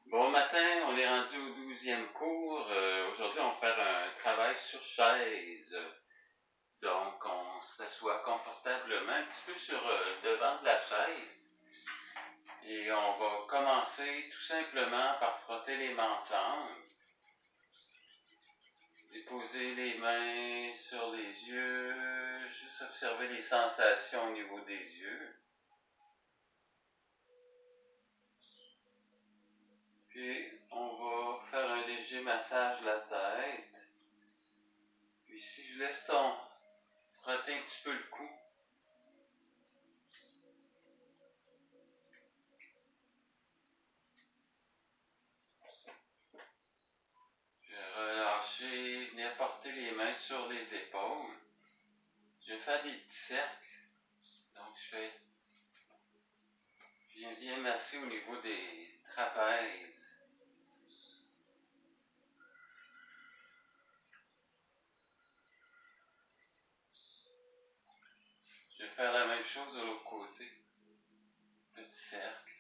Bon matin, on est rendu au 12e cours. Aujourd'hui, on va faire un travail sur chaise. Donc, on s'assoit confortablement un petit peu sur le devant de la chaise. Et on va commencer tout simplement par frotter les mains ensemble. Déposer les mains sur les yeux. Juste observer les sensations au niveau des yeux. Puis, on va faire un léger massage de la tête. Puis, si je laisse frotter un petit peu le cou. Je vais relâcher, venir porter les mains sur les épaules. Je vais faire des petits cercles. Donc, je viens bien masser au niveau des trapèzes. Je vais faire la même chose de l'autre côté. Petit cercle.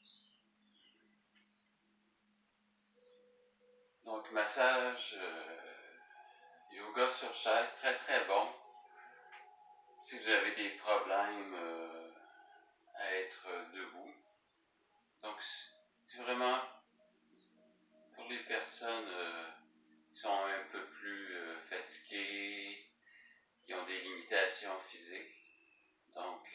Donc, massage, yoga sur chaise, très très bon. Si vous avez des problèmes à être debout. Donc, c'est vraiment pour les personnes qui sont un peu plus fatiguées, qui ont des limitations physiques. Donc,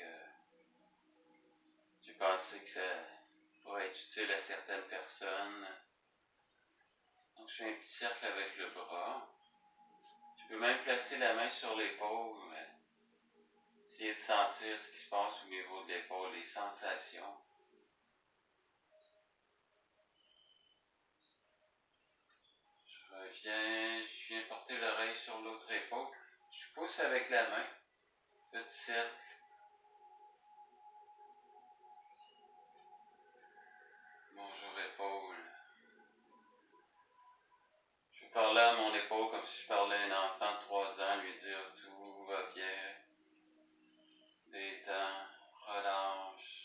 j'ai pensé que ça pourrait être utile à certaines personnes. Donc, je fais un petit cercle avec le bras. Je peux même placer la main sur l'épaule, essayer de sentir ce qui se passe au niveau de l'épaule, les sensations. Je viens porter l'oreille sur l'autre épaule. Je pousse avec la main, petit cercle. Bonjour épaule. Je vais parler à mon épaule comme si je parlais à un enfant de 3 ans, lui dire tout va bien. Détends, relâche.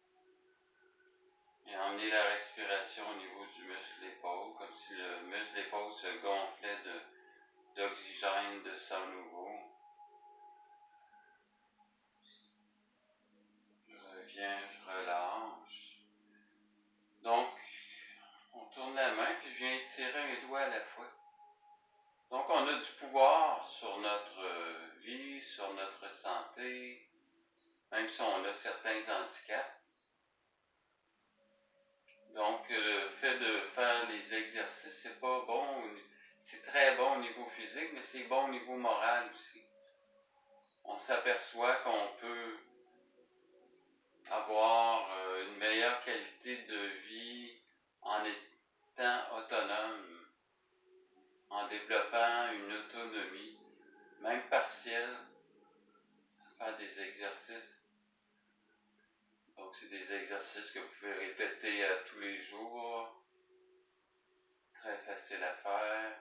Et emmener la respiration au niveau du muscle épaule, comme si le muscle épaule se gonflait d'oxygène, de sang nouveau. Je reviens, je relâche. Donc, on tourne la main, puis je viens étirer un doigt à la fois. Donc, on a du pouvoir sur notre vie, sur notre santé, même si on a certains handicaps. Donc, le fait de faire les exercices, c'est pas bon, c'est très bon au niveau physique, mais c'est bon au niveau moral aussi. On s'aperçoit qu'on peut avoir une meilleure qualité de vie en étant autonome, en développant une autonomie, même partielle, faire des exercices. Donc, c'est des exercices que vous pouvez répéter tous les jours, très facile à faire.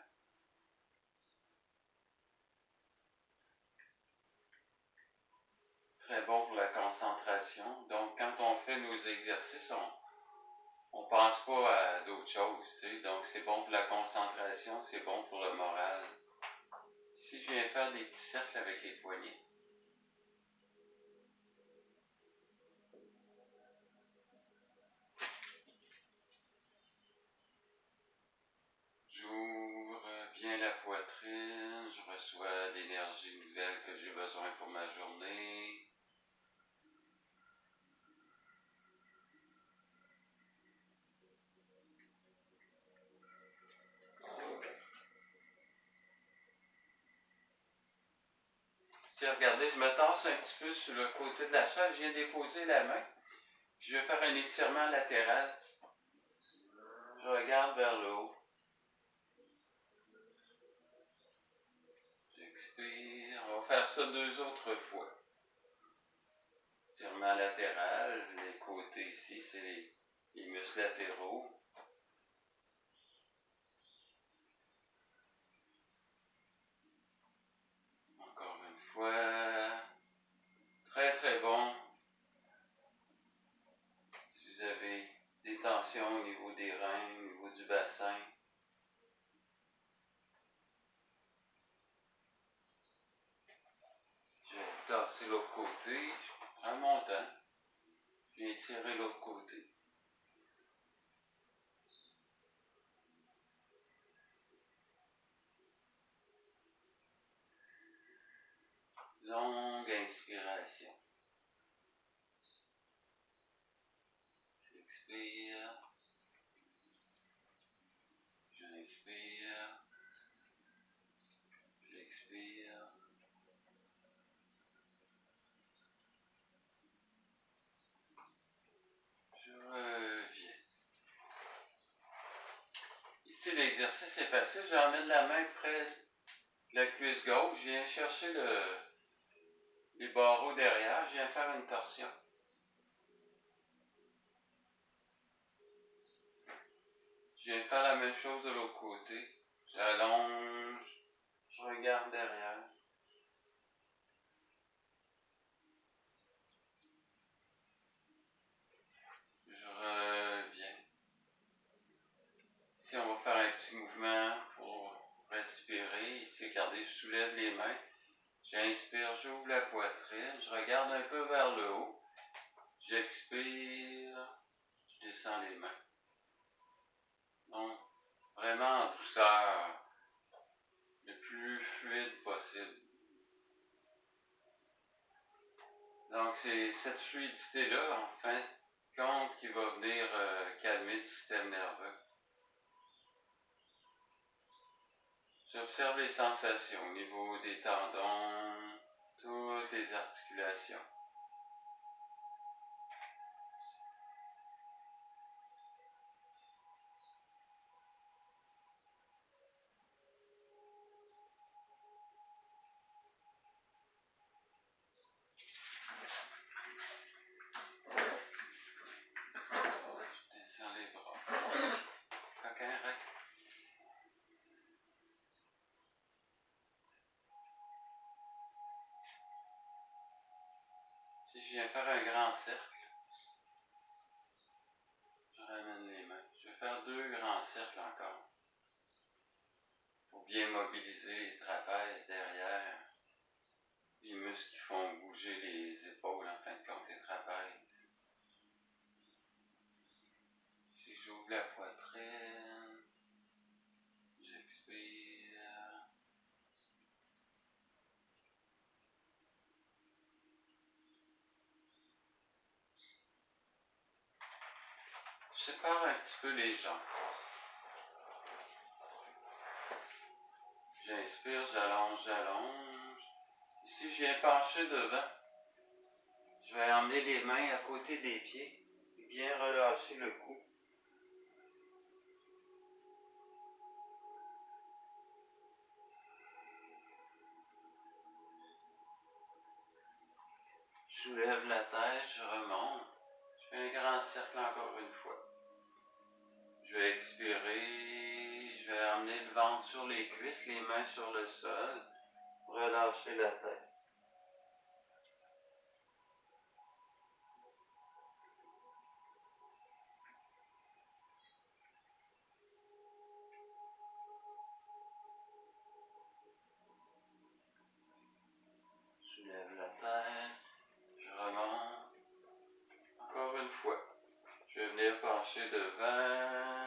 Très bon pour la concentration. Donc, quand on fait nos exercices, on pense pas à d'autres choses. Tu sais. Donc, c'est bon pour la concentration, c'est bon pour le moral. Ici, je viens faire des petits cercles avec les poignets. J'ouvre bien la poitrine, je reçois l'énergie nouvelle que j'ai besoin pour ma journée. Si vous regardez, je me tasse un petit peu sur le côté de la chaise, je viens déposer la main. Je vais faire un étirement latéral. Je regarde vers le haut. J'expire. On va faire ça 2 autres fois. Étirement latéral, les côtés ici, c'est les muscles latéraux. Encore une fois. Très très bon. Si vous avez des tensions au niveau des reins, au niveau du bassin. Je vais tasser l'autre côté. Je prends mon temps. Je viens tirer l'autre côté. Longue inspiration. J'expire. J'inspire. J'expire. Je reviens. Ici, l'exercice est facile. J'emmène la main près de la cuisse gauche. Je viens chercher les barreaux derrière. Je viens faire une torsion. Je viens faire la même chose de l'autre côté. J'allonge. Je regarde derrière. Je reviens. Ici, on va faire un petit mouvement pour respirer. Ici, regardez, je soulève les mains. J'inspire, j'ouvre la poitrine. Je regarde un peu vers le haut. J'expire. Je descends les mains. Donc, vraiment en douceur. Le plus fluide possible. Donc, c'est cette fluidité-là, en fin de compte, qui va venir calmer le système nerveux. J'observe les sensations au niveau des tendons, toutes les articulations. Je descends les bras. Coquin, rack. Si je viens faire un grand cercle, je ramène les mains. Je vais faire 2 grands cercles encore. Pour bien mobiliser les trapèzes derrière. Les muscles qui font bouger les épaules, en fin de compte, les trapèzes. Si j'ouvre la poitrine, j'expire. Je sépare un petit peu les jambes. J'inspire, j'allonge, j'allonge. Ici, je viens pencher devant. Je vais emmener les mains à côté des pieds et bien relâcher le cou. Je soulève la tête, je remonte. Je fais un grand cercle encore une fois. Je vais expirer. Je vais emmener le ventre sur les cuisses, les mains sur le sol. Relâcher la tête. Je soulève la tête. Je remonte. Encore une fois. Je vais venir pencher devant.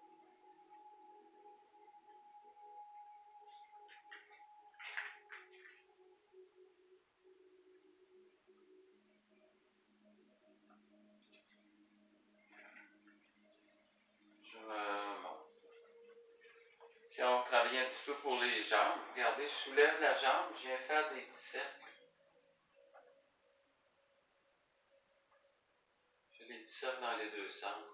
Je remonte. Si on travaille un petit peu pour les jambes, regardez, je soulève la jambe, je viens faire des petits cercles. Je fais des petits cercles dans les deux sens.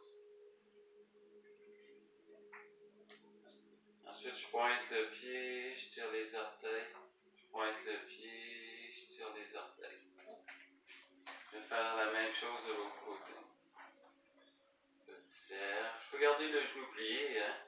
Ensuite, je pointe le pied, je tire les orteils. Je pointe le pied, je tire les orteils. Je vais faire la même chose de l'autre côté. Petit cercle. Je peux garder le genou plié, hein.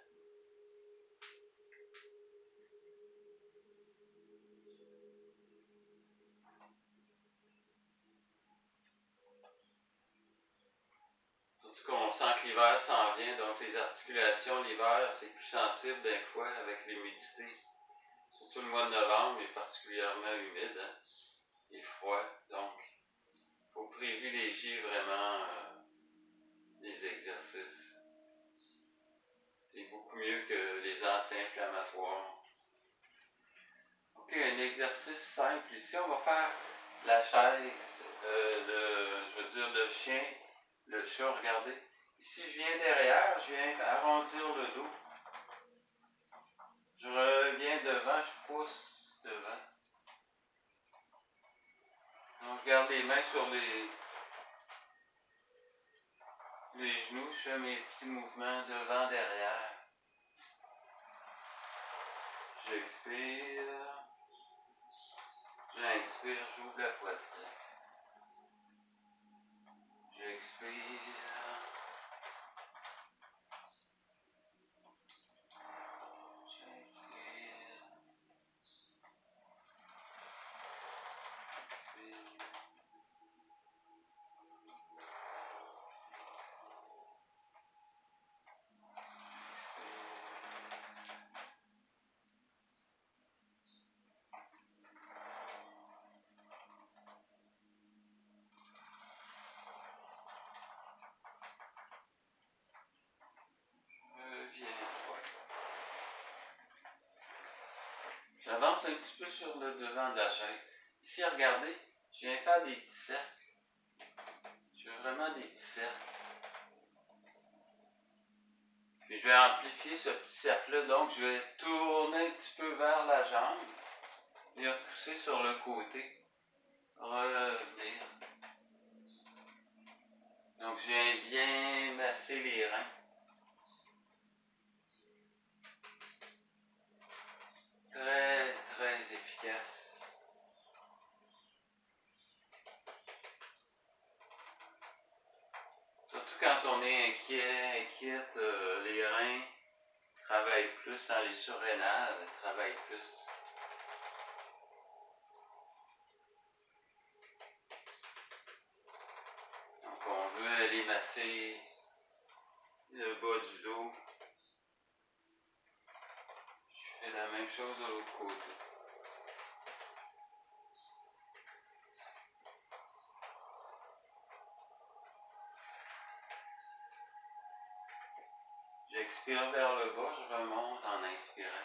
Ensuite, Surtout qu'on sent que l'hiver s'en vient, donc les articulations, l'hiver, c'est plus sensible des fois avec l'humidité. Surtout le mois de novembre est particulièrement humide, hein, et froid. Donc, il faut privilégier vraiment les exercices. C'est beaucoup mieux que les anti-inflammatoires. Ok, un exercice simple ici. On va faire la chaise, je veux dire le chien, le chat, regardez. Ici, je viens derrière, je viens arrondir le dos. Je reviens devant, je pousse devant. Donc, je garde les mains sur les genoux, je fais mes petits mouvements devant, derrière. J'expire. J'inspire, j'ouvre la poitrine. J'expire. J'inspire. Expire. J'avance un petit peu sur le devant de la chaise. Ici, regardez, je viens faire des petits cercles. Je fais vraiment des petits cercles. Puis je vais amplifier ce petit cercle-là, donc je vais tourner un petit peu vers la jambe et repousser sur le côté. Revenir. Donc je viens bien masser les reins. Très, très efficace. Surtout quand on est inquiète, les reins travaillent plus, hein, les surrénales travaillent plus. Donc on veut aller masser le bas du dos. Je fais la même chose de l'autre côté. J'expire vers le bas, je remonte en inspirant.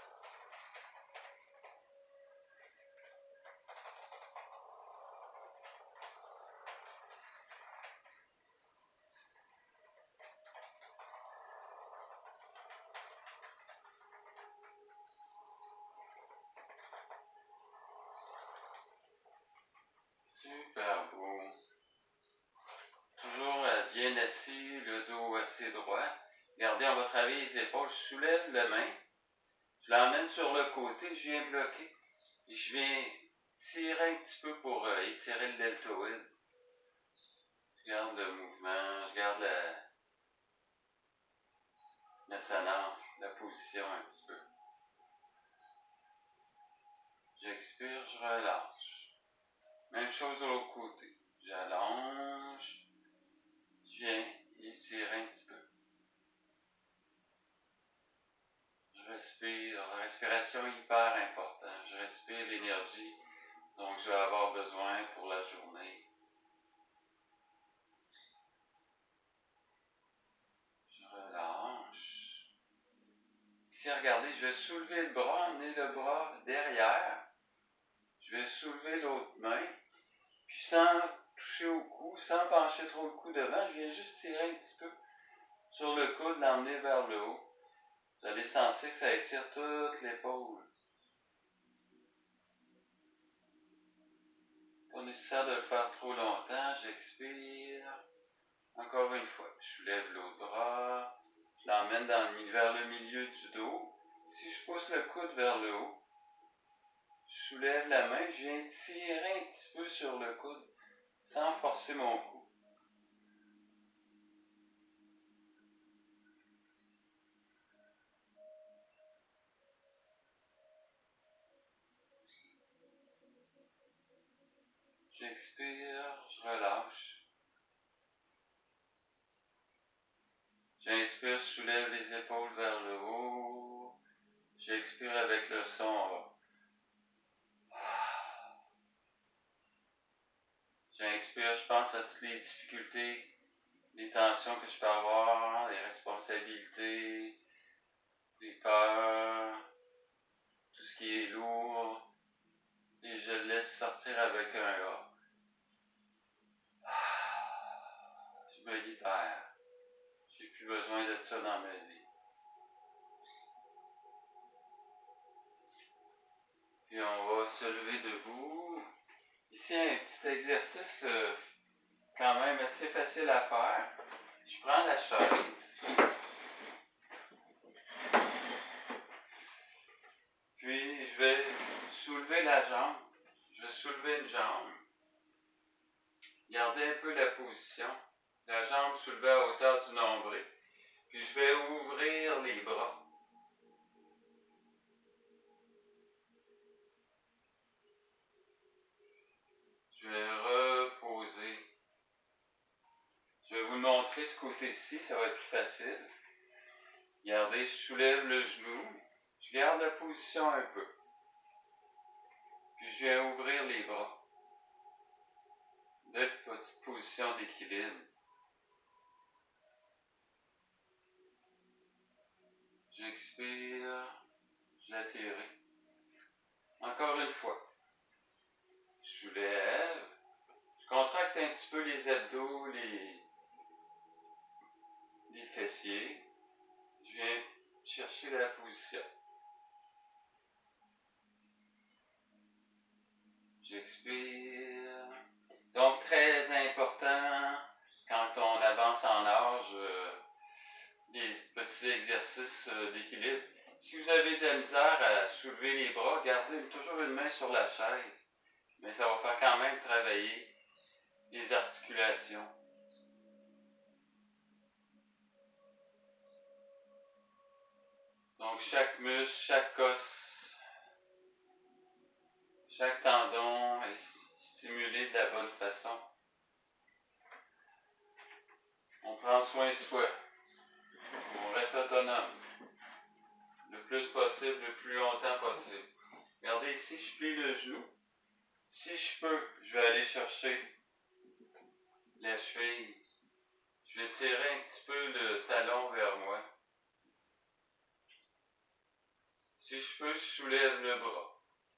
Super beau. Toujours bien assis, le dos assez droit. Regardez, on va travailler les épaules. Je soulève la main, je l'emmène sur le côté, je viens bloquer. Et je viens tirer un petit peu pour étirer le deltoïde. Je garde le mouvement, je garde l'assonance, la position un petit peu. J'expire, je relâche. Même chose de l'autre côté. J'allonge, je viens étirer un petit peu. Je respire, la respiration est hyper importante. Je respire l'énergie dont je vais avoir besoin pour la journée. Je relâche. Ici, regardez, je vais soulever le bras, emmener le bras derrière. Je vais soulever l'autre main, puis sans toucher au cou, sans pencher trop le cou devant, je viens juste tirer un petit peu sur le coude, l'emmener vers le haut. Vous allez sentir que ça étire toute l'épaule. Pas nécessaire de le faire trop longtemps. J'expire. Encore une fois. Je soulève l'autre bras. Je l'emmène vers le milieu du dos. Si je pousse le coude vers le haut, je soulève la main. Je viens tirer un petit peu sur le coude sans forcer mon cou. J'expire, je relâche. J'inspire, je soulève les épaules vers le haut. J'expire avec le son. J'inspire, je pense à toutes les difficultés, les tensions que je peux avoir, les responsabilités, les peurs, tout ce qui est lourd. Et je le laisse sortir avec un A. Je me libère. J'ai plus besoin de ça dans ma vie. Puis on va se lever debout. Ici, un petit exercice quand même assez facile à faire. Je prends la chaise. Puis je vais soulever la jambe. Je vais soulever une jambe. Gardez un peu la position. La jambe soulevée à hauteur du nombril. Puis je vais ouvrir les bras. Je vais reposer. Je vais vous montrer ce côté-ci, ça va être plus facile. Regardez, je soulève le genou. Je garde la position un peu. Puis je viens ouvrir les bras. Belle petite position d'équilibre. J'expire. J'atterris. Encore une fois. Je soulève. Je contracte un petit peu les abdos, les fessiers. Je viens chercher la position. J'expire. Donc, très important, quand on avance en âge, des petits exercices d'équilibre. Si vous avez de la misère à soulever les bras, gardez toujours une main sur la chaise. Mais ça va faire quand même travailler les articulations. Donc, chaque muscle, chaque os, chaque tendon est stimulé de la bonne façon. On prend soin de soi. On reste autonome. Le plus possible, le plus longtemps possible. Regardez ici, je plie le genou. Si je peux, je vais aller chercher la cheville. Je vais tirer un petit peu le talon vers moi. Si je peux, je soulève le bras.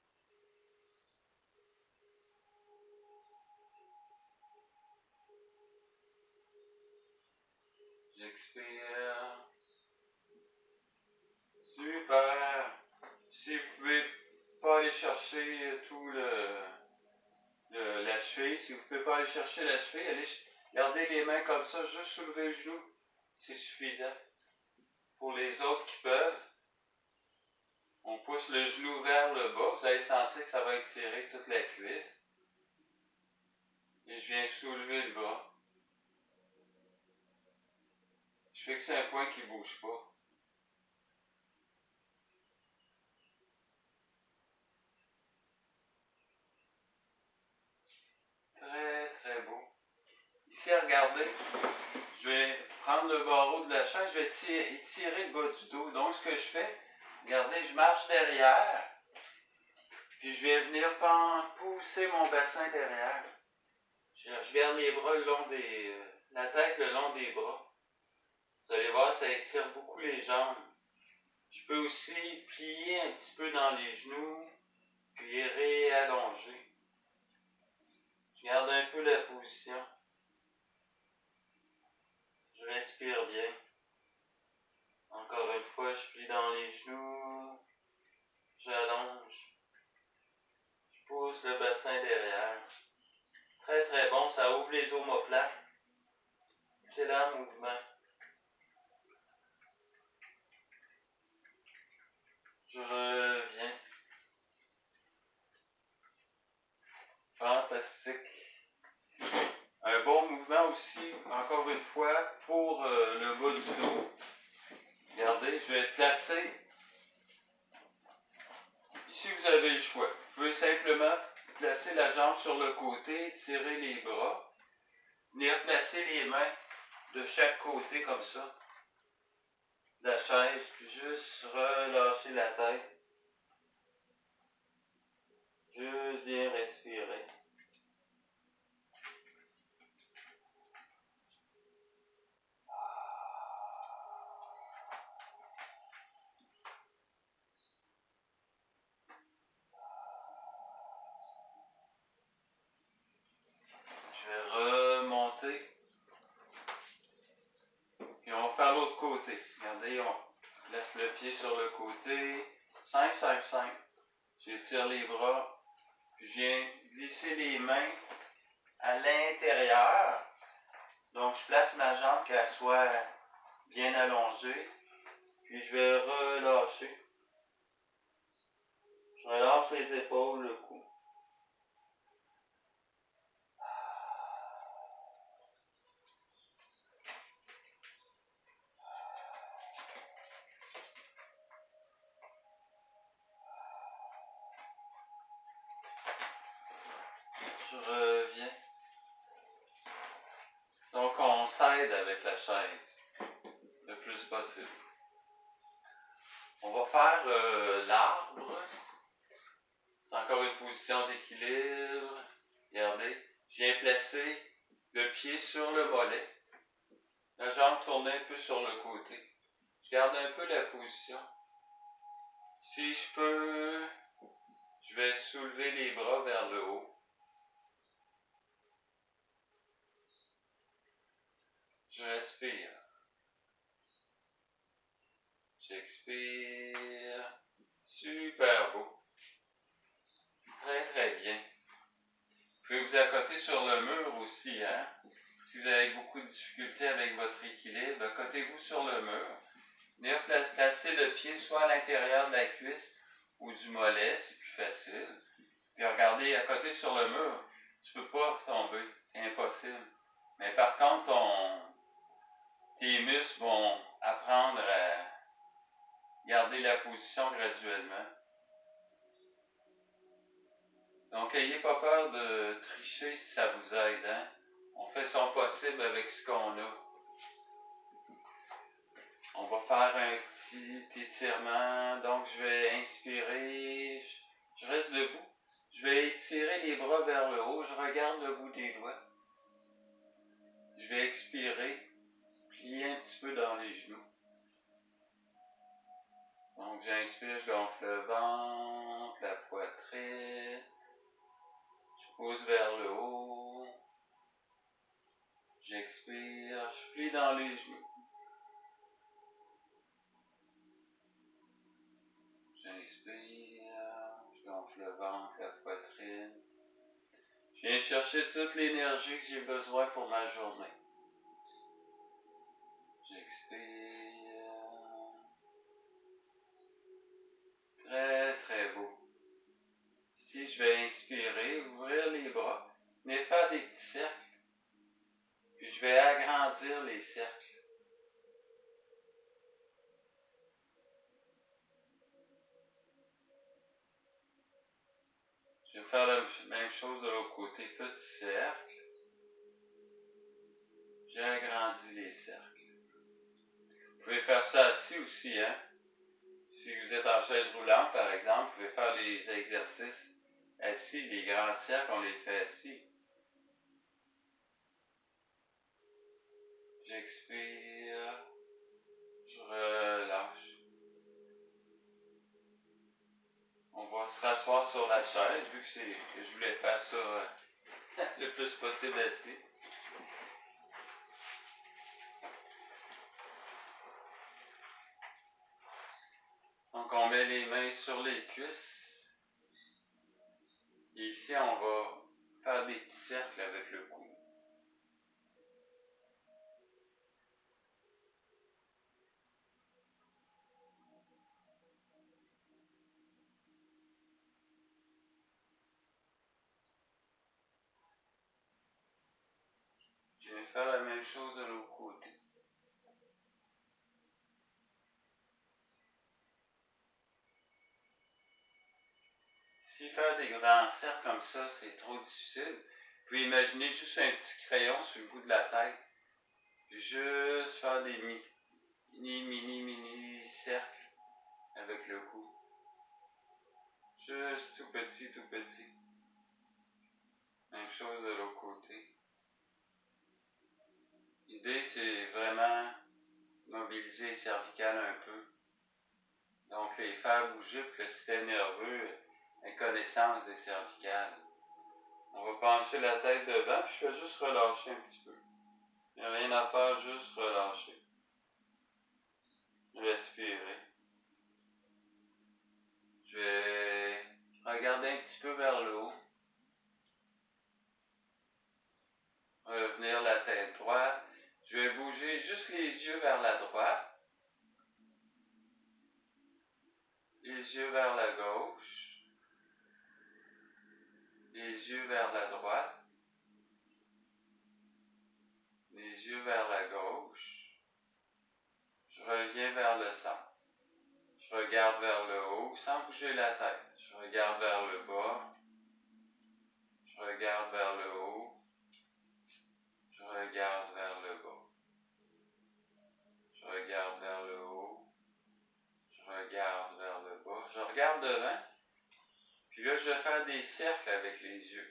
J'expire. Super. Si vous ne pouvez pas aller chercher tout la cheville, si vous ne pouvez pas aller chercher la cheville, allez garder les mains comme ça, juste soulever le genou. C'est suffisant. Pour les autres qui peuvent, on pousse le genou vers le bas. Vous allez sentir que ça va étirer toute la cuisse. Et je viens soulever le bras. Je fixe un point qui ne bouge pas. Très, très beau. Ici, regardez, je vais prendre le barreau de la chaise, je vais étirer le bas du dos. Donc, ce que je fais, regardez, je marche derrière, puis je vais venir pousser mon bassin derrière. Je garde les bras le long la tête le long des bras. Vous allez voir, ça étire beaucoup les jambes. Je peux aussi plier un petit peu dans les genoux, puis réallonger. Je garde un peu la position. Je respire bien. Encore une fois, je plie dans les genoux. J'allonge. Je pousse le bassin derrière. Très très bon, ça ouvre les omoplates. Excellent mouvement. Je reviens. Fantastique. Un bon mouvement aussi, encore une fois, pour le bas du dos. Regardez, je vais placer. Ici, vous avez le choix. Vous pouvez simplement placer la jambe sur le côté, tirer les bras. Venir placer les mains de chaque côté comme ça. de la chaise, puis juste relâcher la tête. Juste bien respirer. Je vais remonter. Puis on va faire l'autre côté. Regardez, on laisse le pied sur le côté. Simple, simple, simple. J'étire les bras. Puis je viens glisser les mains à l'intérieur. Donc je place ma jambe qu'elle soit bien allongée. Puis je vais relâcher. Je relâche les épaules, le cou. Je reviens. Donc on s'aide avec la chaise le plus possible. On va faire l'arbre. C'est encore une position d'équilibre. Regardez, je viens placer le pied sur le mollet. La jambe tournée un peu sur le côté. Je garde un peu la position. Si je peux, je vais soulever les bras vers le haut. Je respire. J'expire. Super beau. Très très bien. Vous pouvez vous accoter sur le mur aussi, hein? Si vous avez beaucoup de difficultés avec votre équilibre, accotez-vous sur le mur. Venez placer le pied soit à l'intérieur de la cuisse ou du mollet, c'est plus facile. Puis regardez, à côté sur le mur, tu ne peux pas tomber, c'est impossible. Mais par contre, tes muscles vont apprendre à garder la position graduellement. Donc, n'ayez pas peur de tricher si ça vous aide, hein? On fait son possible avec ce qu'on a. On va faire un petit étirement. Donc, je vais inspirer. Je reste debout. Je vais étirer les bras vers le haut. Je regarde le bout des doigts. Je vais expirer. Plier un petit peu dans les genoux. Donc, j'inspire, je gonfle le ventre, la poitrine. Je pousse vers le haut. J'expire. Je plie dans les genoux. J'inspire, je gonfle le ventre, la poitrine. Je viens chercher toute l'énergie que j'ai besoin pour ma journée. J'expire. Très très beau. Ici, je vais inspirer, ouvrir les bras, venir faire des petits cercles. Puis je vais agrandir les cercles. Je vais faire la même chose de l'autre côté, petit cercle. J'ai agrandi les cercles. Vous pouvez faire ça assis aussi, hein? Si vous êtes en chaise roulante, par exemple, vous pouvez faire les exercices assis. Les grands cercles, on les fait assis. J'expire. Je relâche. On va se rasseoir sur la chaise, vu que je voulais faire ça le plus possible assis. Donc, on met les mains sur les cuisses. Et ici, on va faire des petits cercles avec le cou. Je vais faire la même chose de l'autre côté. Si faire des grands cercles comme ça, c'est trop difficile, vous pouvez imaginer juste un petit crayon sur le bout de la tête. Juste faire mini cercle avec le cou. Juste tout petit, tout petit. Même chose de l'autre côté. L'idée, c'est vraiment mobiliser les cervicales un peu. Donc, les faire bouger pour que le système nerveux ait connaissance des cervicales. On va pencher la tête devant, puis je fais juste relâcher un petit peu. Il n'y a rien à faire, juste relâcher. Respirer. Je vais regarder un petit peu vers le haut. Revenir la tête droite. Je vais bouger juste les yeux vers la droite. Les yeux vers la gauche. Les yeux vers la droite. Les yeux vers la gauche. Je reviens vers le centre. Je regarde vers le haut sans bouger la tête. Je regarde vers le bas. Je regarde vers le haut. Je regarde vers le bas. Je regarde vers le haut. Je regarde vers le bas. Je regarde devant. Puis là, je vais faire des cercles avec les yeux.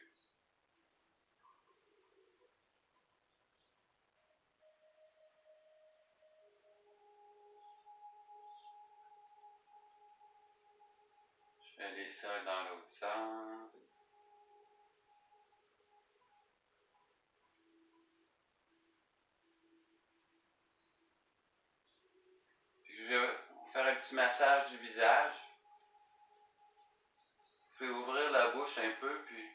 Je fais des cercles dans l'autre sens. Puis je vais faire un petit massage du visage. Vous pouvez ouvrir la bouche un peu, puis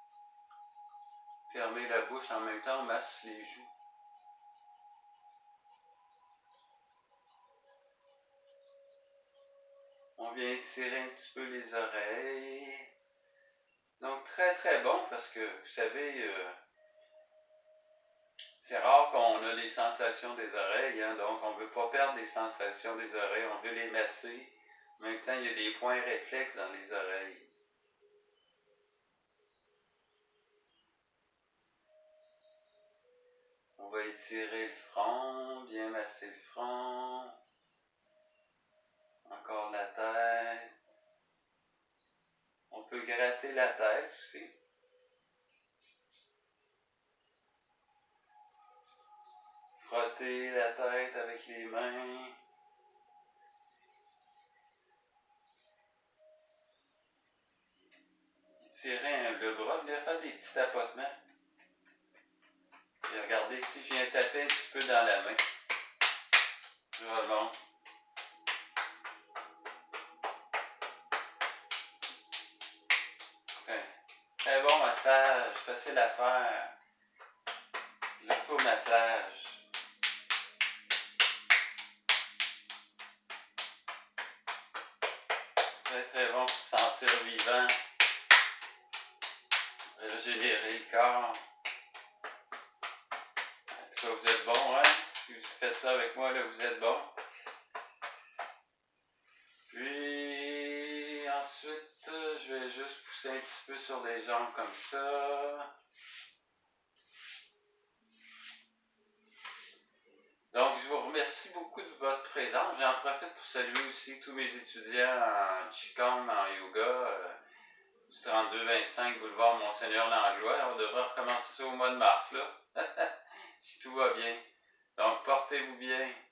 fermer la bouche en même temps, on masse les joues. On vient étirer un petit peu les oreilles. Donc très très bon parce que vous savez, c'est rare qu'on a les sensations des oreilles, hein, donc on ne veut pas perdre les sensations des oreilles, on veut les masser. En même temps, il y a des points réflexes dans les oreilles. On va étirer le front, bien masser le front. Encore la tête. On peut gratter la tête aussi. Frotter la tête avec les mains. Étirer le bras, venir faire des petits tapotements. Et regardez si je viens taper un petit peu dans la main. Je remonte. Très bon massage, facile à faire. L'automassage. Très très bon pour se sentir vivant. Régénérer le corps. En tout cas, vous êtes bon, hein? Si vous faites ça avec moi, là, vous êtes bon. Puis ensuite, je vais juste pousser un petit peu sur les jambes comme ça. Donc, je vous remercie beaucoup de votre présence. J'en profite pour saluer aussi tous mes étudiants en Qigong, en yoga, du 32-25 boulevard Monseigneur Langlois. On devrait recommencer ça au mois de mars, là, si tout va bien. Donc, portez-vous bien.